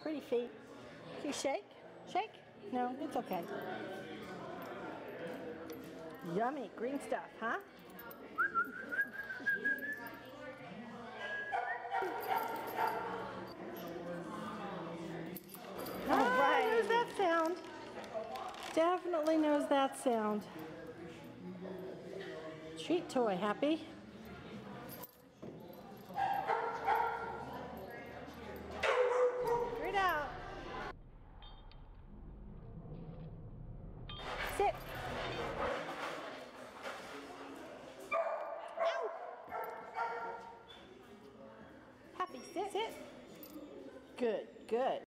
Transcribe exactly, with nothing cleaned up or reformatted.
Pretty feet. Can you shake? Shake? No, it's okay. Yummy green stuff, huh? All right. Knows that sound. Definitely knows that sound. Treat toy, Happy. Figure it out. Sit. Ow. Happy, sit. Sit. Good, good.